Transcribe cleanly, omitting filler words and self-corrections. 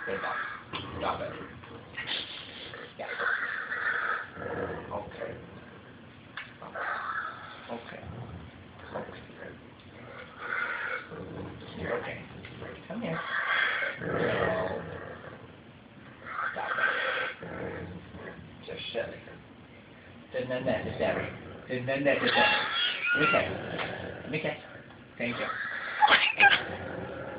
Good boy. Stop it. Yeah. Okay. Okay. Okay. Okay. Come here. No. Stop it. Just silly. Didn't unnecessary. Didn't unnecessary. Okay. Okay. Thank you.